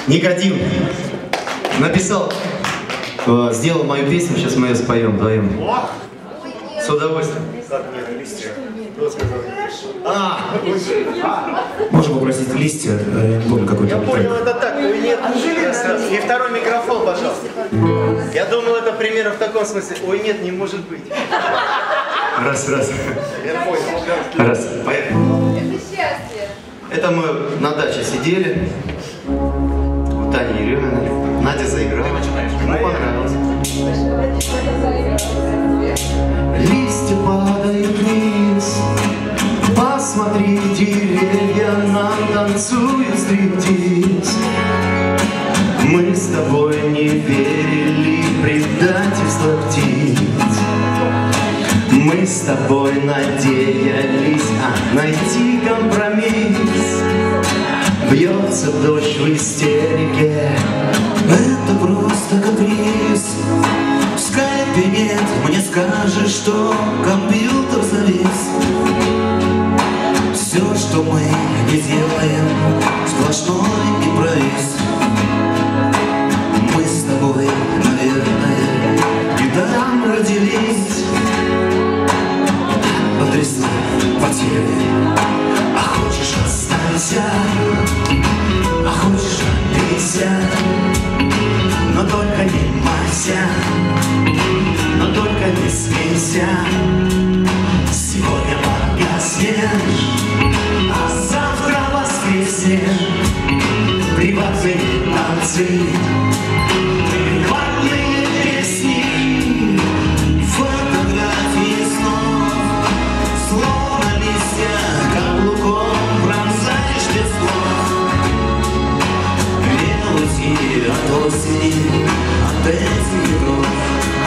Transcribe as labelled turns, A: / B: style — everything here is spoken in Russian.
A: Никодим написал, сделал мою песню, сейчас мы ее споем вдвоем. С удовольствием.
B: Можно попросить листья, я не помню какой-то.
C: Я понял, это так, ну нет. И второй микрофон, пожалуйста. Я думал, это пример в таком смысле. Ой, нет, не может быть.
A: Раз.
C: Я понял.
A: Раз, поехали.
D: Это счастье.
A: Это мы на даче сидели. У Тани Ереминой. Надя заиграла. Ему понравилось. Листья падают вниз. Посмотри, деревья нам танцуют стриптиз. Мы с тобой не верили в предательство птиц. Мы с тобой надеялись найти компромисс. Бьется дождь в истерике.
B: Это просто каприз. В скайпе нет, мне скажешь, что компьютер завис. Все, что мы не делаем, сплошной импровиз. Мы с тобой, наверное, недаром родились. Адреса потери. А хочешь, останься, а хочешь, обидься. Но только не майся, но только не смейся. Сегодня погаснешь, а завтра воскреснешь. Приватные танцы, приватные песни, фотографии снов. Словно листья каблуком пронзаешь без слов. Две уйти от осени, от этих ветров.